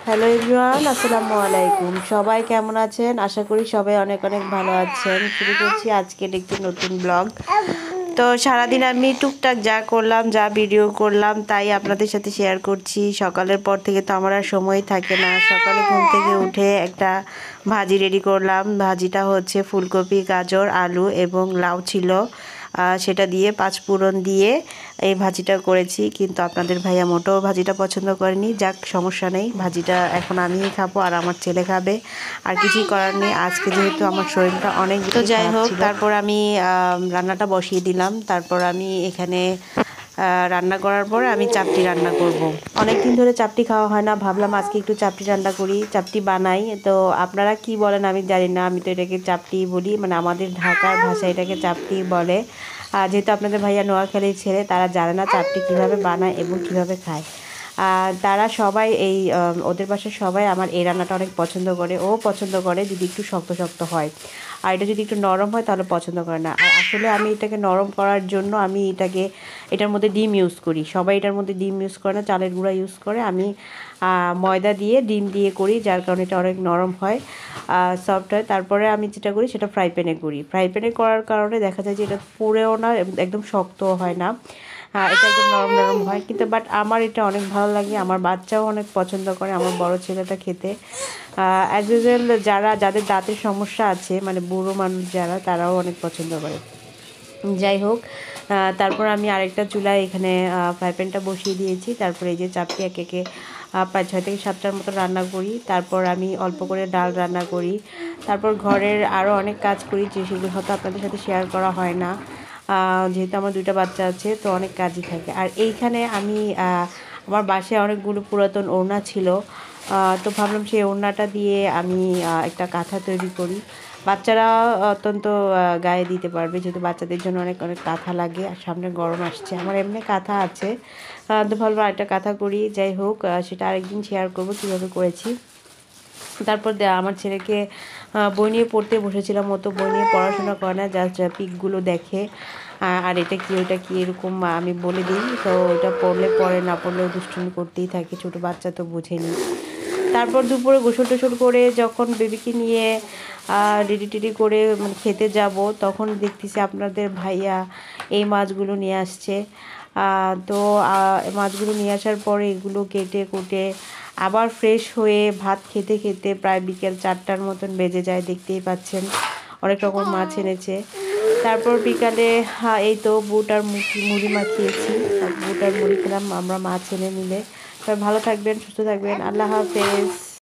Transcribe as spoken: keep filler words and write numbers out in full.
Hello everyone, আসসালামু আলাইকুম। সবাই কেমন আছেন? আশা করি সবাই অনেক অনেক ভালো আছেন। শুরু করছি আজকের একটি নতুন ব্লগ। তো সারাদিন আমি টুকটাক যা করলাম, যা ভিডিও করলাম, তাই আপনাদের সাথে শেয়ার করছি। সকালের পর থেকে তো আমার আর সময় থাকে না। সকালে ঘুম থেকে উঠে একটা ভাজি রেডি করলাম। ভাজিটা হচ্ছে ফুলকপি, গাজর, আলু এবং লাউ ছিল, সেটা দিয়ে পাঁচফোড়ন দিয়ে এই ভাজিটা করেছি। কিন্তু আপনাদের ভাইয়া মোটেও ভাজিটা পছন্দ করেনি। যাক, সমস্যা নেই, ভাজিটা এখন আমিই খাবো আর আমার ছেলে খাবে, আর কিছুই করার নেই। আজকে যেহেতু আমার শরীরটা অনেক, তো যাই হোক, তারপর আমি রান্নাটা বসিয়ে দিলাম। তারপর আমি এখানে রান্না করার পরে আমি চাপটি রান্না করব। অনেক দিন ধরে চাপটি খাওয়া হয় না, ভাবলাম আজকে একটু চাপটি রান্না করি, চাপটি বানাই। তো আপনারা কি বলেন আমি জানি না, আমি তো এটাকে চাপটি বলি, মানে আমাদের ঢাকার ভাষায় এটাকে চাপটি বলে। যেহেতু আপনাদের ভাইয়া নোয়াখালীর ছেলে, তারা জানে না চাপটি কীভাবে বানায় এবং কীভাবে খায়। তারা সবাই এই ওদের বাসায় সবাই আমার এই রান্নাটা অনেক পছন্দ করে। ও পছন্দ করে যদি একটু শক্ত শক্ত হয়, আর এটা যদি একটু নরম হয় তাহলে পছন্দ করে না। আর আসলে আমি এটাকে নরম করার জন্য আমি এটাকে এটার মধ্যে ডিম ইউজ করি। সবাই এটার মধ্যে ডিম ইউজ করে না, চালের গুঁড়া ইউজ করে। আমি ময়দা দিয়ে ডিম দিয়ে করি, যার কারণে এটা অনেক নরম হয়, সফট হয়। তারপরে আমি যেটা করি সেটা ফ্রাই প্যানে করি। ফ্রাই প্যানে করার কারণে দেখা যায় যে এটা পুড়েও না, একদম শক্তও হয় না, এটা একদম নরম নরম হয়। কিন্তু বাট আমার এটা অনেক ভালো লাগে, আমার বাচ্চাও অনেক পছন্দ করে, আমার বড় ছেলেটা খেতে। অ্যাজ ইউজুয়াল যারা যাদের দাঁতের সমস্যা আছে, মানে বুড়ো মানুষ যারা, তারাও অনেক পছন্দ করে। যাই হোক, তারপর আমি আরেকটা চুলায় এখানে ফ্রাই প্যানটা বসিয়ে দিয়েছি। তারপরে এই যে চাপটি এক একে পাঁচ ছয় থেকে সাতটার মতো রান্না করি। তারপর আমি অল্প করে ডাল রান্না করি। তারপর ঘরের আরও অনেক কাজ করি, যে সেগুলো হয়তো আপনাদের সাথে শেয়ার করা হয় না, যেহেতু আমার দুইটা বাচ্চা আছে, তো অনেক কাজই থাকে। আর এইখানে আমি আমার বাসায় অনেকগুলো পুরাতন ওড়না ছিল, তো ভাবলাম সেই ওড়নাটা দিয়ে আমি একটা কাঁথা তৈরি করি। বাচ্চারা অত্যন্ত গায়ে দিতে পারবে, যেহেতু বাচ্চাদের জন্য অনেক অনেক কাঁথা লাগে। আর সামনে গরম আসছে, আমার এমনি কাঁথা আছে, তো ভাবলাম আরেকটা কাঁথা করি। যাই হোক, সেটা আরেকদিন শেয়ার করবো কীভাবে করেছি। তারপর আমার ছেলেকে বই নিয়ে পড়তে বসেছিলাম, মতো বই নিয়ে পড়াশোনা করে না, জাস্ট পিকগুলো দেখে আর এটা কি ওইটা কি এরকম আমি বলে দিই। তো ওইটা পড়লে পড়ে, না পড়লেও দুষ্টুমি করতেই থাকে, ছোটো বাচ্চা তো বুঝেনি। তারপর দুপুরে গোসল টোসল করে যখন বেবিকে নিয়ে রেডি টেডি করে মানে খেতে যাব, তখন দেখতেছি আপনাদের ভাইয়া এই মাছগুলো নিয়ে আসছে। তো মাছগুলো নিয়ে আসার পরে এগুলো কেটে কুটে আবার ফ্রেশ হয়ে ভাত খেতে খেতে প্রায় বিকেল চারটার মতন বেজে যায়। দেখতেই পাচ্ছেন অনেক রকম মাছ এনেছে। তারপর বিকালে এই তো বুট আর মুড়ি মাখিয়েছি, বুট আর মুড়ি খেলাম আমরা মাছ এনে নিলে। সবাই ভালো থাকবেন, সুস্থ থাকবেন, আল্লাহ হাফেজ।